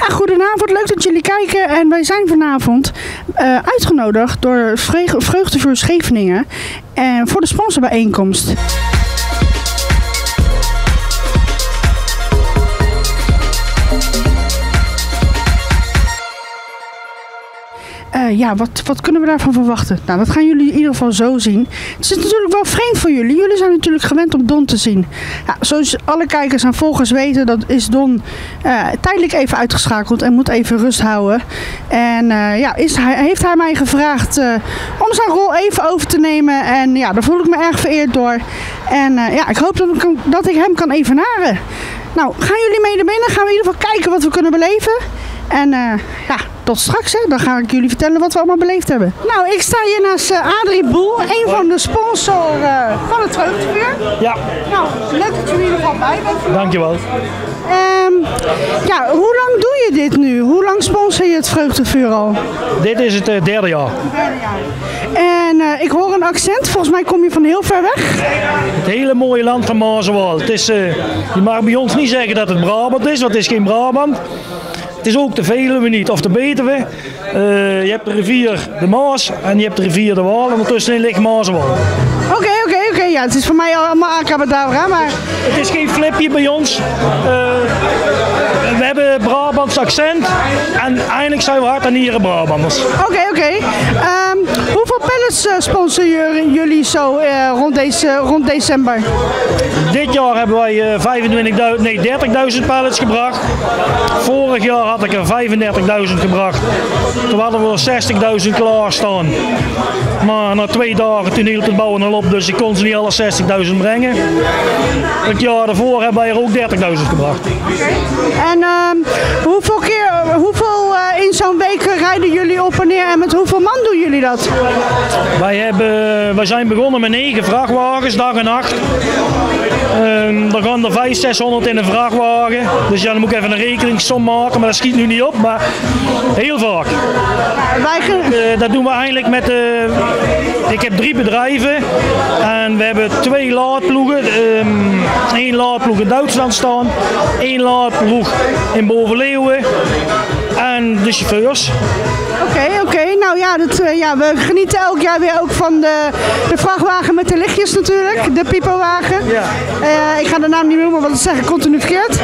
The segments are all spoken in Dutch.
Goedenavond, leuk dat jullie kijken. En wij zijn vanavond uitgenodigd door Vreugdevuur Scheveningen voor de sponsorbijeenkomst. Wat kunnen we daarvan verwachten? Nou, dat gaan jullie in ieder geval zo zien. Het is natuurlijk wel vreemd voor jullie. Jullie zijn natuurlijk gewend om Don te zien. Ja, zoals alle kijkers en volgers weten, dat is Don tijdelijk even uitgeschakeld en moet even rust houden. En heeft hij mij gevraagd om zijn rol even over te nemen. En ja, daar voel ik me erg vereerd door. En ik hoop dat ik hem kan evenaren. Nou, gaan jullie mee naar binnen? Gaan we in ieder geval kijken wat we kunnen beleven. En tot straks, hè. Dan ga ik jullie vertellen wat we allemaal beleefd hebben. Nou, ik sta hier naast Adrie Boel, een van de sponsoren van het Vreugdevuur. Ja. Nou, leuk dat jullie er in ieder geval bij bent. Dankjewel. Hoe lang doe je dit nu? Hoe lang sponsor je het Vreugdevuur al? Dit is het derde jaar. Derde jaar. En ik hoor een accent, volgens mij kom je van heel ver weg. Het hele mooie land van Maasewal. Het is, je mag bij ons niet zeggen dat het Brabant is, want het is geen Brabant. Het is ook de Veluwe niet, of de Betuwe. Je hebt de rivier de Maas en je hebt de rivier de Waal en ertussenin ligt Maasewal. Oké. Ja, het is voor mij allemaal abracadabra, maar... Het is geen flipje bij ons. We hebben Brabants accent en eigenlijk zijn we hart en nieren Brabanders. Oké. Hoeveel pallets sponsoren jullie zo rond december? Dit jaar hebben wij 30.000 pallets gebracht. Vorig jaar had ik er 35.000 gebracht. Toen hadden we er 60.000 klaarstaan. Maar na 2 dagen toen hield het bouwen al op, dus ik kon ze niet alle 60.000 brengen. Het jaar daarvoor hebben wij er ook 30.000 gebracht. En hoeveel in zo'n week rijden jullie op en neer en met hoeveel man doen jullie dat? Wij zijn begonnen met 9 vrachtwagens, dag en nacht. Dan gaan er 500-600 in een vrachtwagen. Dus ja, dan moet ik even een rekeningssom maken, maar dat schiet nu niet op. Maar heel vaak. Dat doen we eigenlijk met... ik heb 3 bedrijven en we hebben 2 laadploegen. 1 laadploeg in Duitsland staan, 1 laadploeg in Bovenleeuwen en de chauffeurs. Oké. Nou ja, we genieten elk jaar weer ook van de vrachtwagen met de lichtjes natuurlijk, ja. De pipowagen. Ja. Ik ga de naam niet noemen, want dat zeg ik continu verkeerd.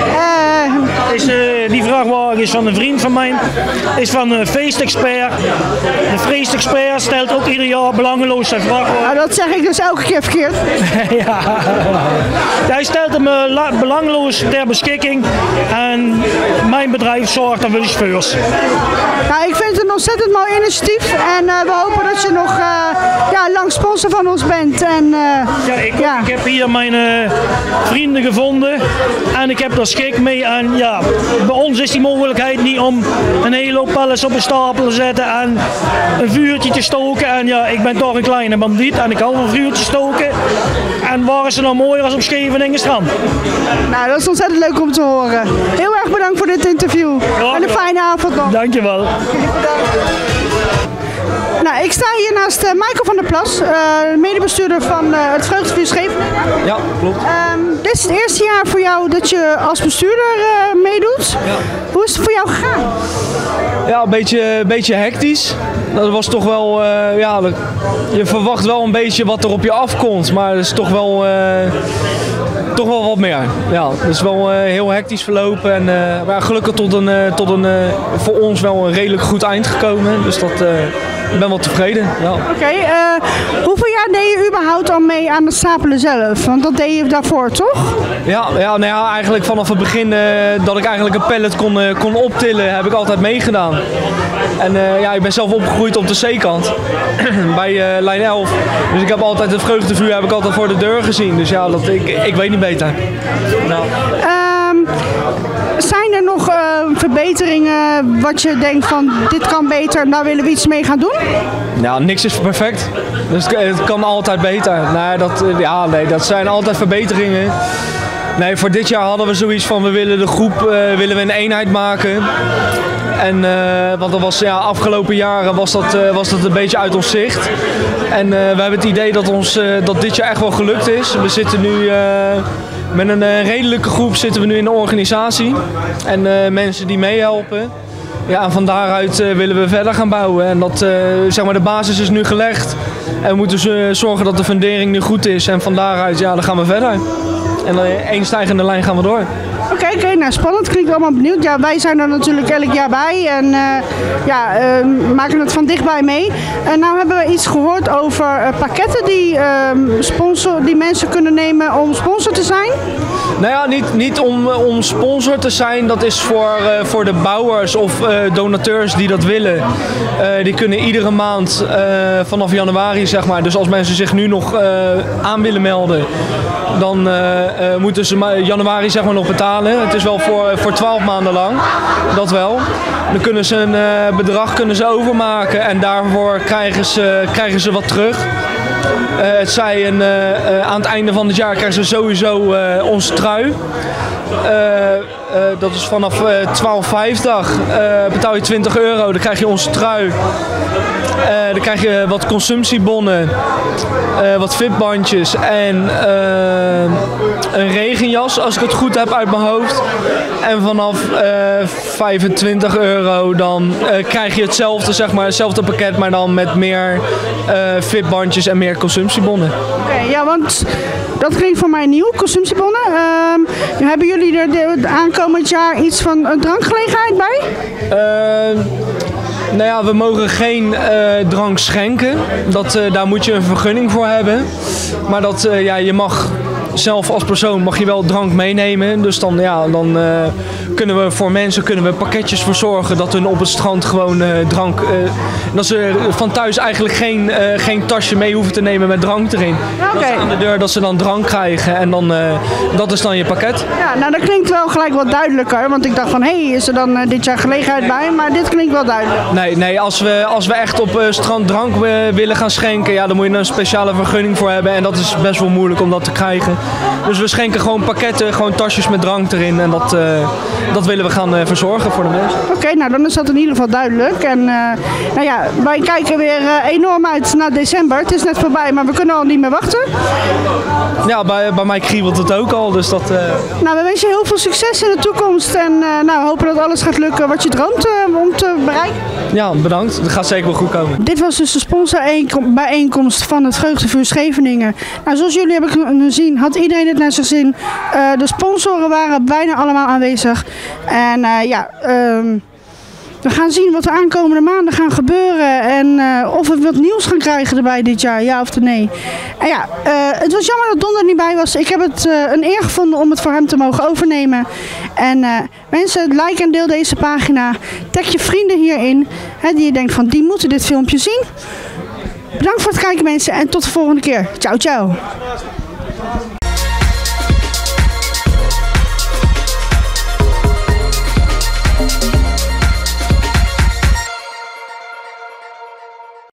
Die vrachtwagen is van een vriend van mij, is van Feestexpert. De Feestexpert stelt ook ieder jaar belangeloos zijn vrachtwagen. Nou, dat zeg ik dus elke keer verkeerd. Ja. Hij stelt hem belangeloos ter beschikking en mijn bedrijf zorgt dan voor de chauffeurs. Nou, ik vind het een ontzettend mooi initiatief en we hopen dat je nog lang sponsor van ons bent. En, ik heb hier mijn vrienden gevonden en ik heb er schik mee. En ja, bij ons is die mogelijkheid niet om een hele hoop pallets op een stapel te zetten en een vuurtje te stoken. En ja, ik ben toch een kleine bandiet en ik hou van een vuurtje stoken. En waar is het nou mooier als op Scheveningen strand? Nou, dat is ontzettend leuk om te horen. Heel erg bedankt voor dit interview. Ja, en een fijne avond nog. Dankjewel. Nou, ik sta hier naast Michael van der Plas, medebestuurder van het Vreugdevuur Scheveningen. Ja, klopt. Dit is het eerste jaar voor jou dat je als bestuurder meedoet. Ja. Hoe is het voor jou gegaan? Ja, een beetje hectisch. Dat was toch wel, je verwacht wel een beetje wat er op je afkomt, maar het is toch wel wat meer. Ja, het is wel heel hectisch verlopen en maar gelukkig tot een voor ons wel een redelijk goed eind gekomen. Dus ik ben wel tevreden. Ja. Oké, hoeveel jaar deed je überhaupt al mee aan het stapelen zelf? Want dat deed je daarvoor, toch? Ja, eigenlijk vanaf het begin dat ik eigenlijk een pallet kon optillen, heb ik altijd meegedaan. En ik ben zelf opgegroeid op de zeekant bij lijn 11. Dus ik heb altijd het vreugdevuur voor de deur gezien. Dus ja, ik weet niet beter. Nou. Zijn er nog verbeteringen wat je denkt van dit kan beter, daar willen we iets mee gaan doen? Ja, niks is perfect. Dus het kan altijd beter. Dat zijn altijd verbeteringen. Nee, voor dit jaar hadden we zoiets van we willen de groep een eenheid maken. En want dat was afgelopen jaren was dat een beetje uit ons zicht. En we hebben het idee dat dit jaar echt wel gelukt is. We zitten nu met een redelijke groep zitten we nu in de organisatie. En mensen die meehelpen. Ja, en van daaruit willen we verder gaan bouwen. En dat, zeg maar, de basis is nu gelegd. En we moeten zorgen dat de fundering nu goed is. En van daaruit, ja, dan gaan we verder. En één stijgende lijn gaan we door. Oké, nou spannend. Klinkt allemaal benieuwd. Ja, wij zijn er natuurlijk elk jaar bij en maken het van dichtbij mee. En nou hebben we iets gehoord over pakketten die mensen kunnen nemen om sponsor te zijn. Nou ja, niet om sponsor te zijn. Dat is voor de bouwers of donateurs die dat willen. Die kunnen iedere maand vanaf januari, zeg maar. Dus als mensen zich nu nog aan willen melden, dan moeten ze januari, zeg maar, nog betalen. Het is wel voor 12 maanden lang. Dat wel. Dan kunnen ze een bedrag overmaken en daarvoor krijgen ze wat terug. Het zij aan het einde van het jaar krijgen ze sowieso onze trui. Dat is vanaf 12,50 betaal je €20, dan krijg je onze trui. Dan krijg je wat consumptiebonnen, wat fitbandjes en een regenjas, als ik het goed heb uit mijn hoofd. En vanaf €25 dan krijg je hetzelfde, zeg maar, hetzelfde pakket, maar dan met meer fitbandjes en meer consumptiebonnen. Oké, ja, want dat klinkt voor mij nieuw, consumptiebonnen. Hebben jullie er aankomend jaar iets van een drankgelegenheid bij? Nou ja, we mogen geen drank schenken. Daar moet je een vergunning voor hebben. Maar je mag zelf als persoon mag je wel drank meenemen. Dus dan kunnen we voor mensen pakketjes verzorgen dat hun op het strand gewoon drank... dat ze van thuis eigenlijk geen tasje mee hoeven te nemen met drank erin. Okay. Dat ze aan de deur dat ze dan drank krijgen en dan, dat is dan je pakket. Ja, nou dat klinkt wel gelijk wat duidelijker. Want ik dacht van, is er dan dit jaar gelegenheid bij? Maar dit klinkt wel duidelijk. Nee, als we echt op strand drank willen gaan schenken, ja, dan moet je een speciale vergunning voor hebben. En dat is best wel moeilijk om dat te krijgen. Dus we schenken gewoon pakketten, gewoon tasjes met drank erin. En dat willen we gaan verzorgen voor de mensen. Oké, nou dan is dat in ieder geval duidelijk. En wij kijken weer enorm uit naar december. Het is net voorbij, maar we kunnen al niet meer wachten. Ja, bij mij kriebelt het ook al. Dus dat, Nou, we wensen je heel veel succes in de toekomst. En we hopen dat alles gaat lukken wat je droomt om te bereiken. Ja, bedankt. Dat gaat zeker wel goed komen. Dit was dus de sponsorbijeenkomst van het Vreugdevuur Scheveningen. Nou, zoals jullie hebben kunnen zien, had iedereen het naar zijn zin. De sponsoren waren bijna allemaal aanwezig. En we gaan zien wat de aankomende maanden gaan gebeuren. En of we wat nieuws gaan krijgen erbij dit jaar, ja of nee. En het was jammer dat Don er niet bij was. Ik heb het een eer gevonden om het voor hem te mogen overnemen. En mensen, like en deel deze pagina. Tag je vrienden hierin. Die je denkt van, die moeten dit filmpje zien. Bedankt voor het kijken mensen en tot de volgende keer. Ciao, ciao.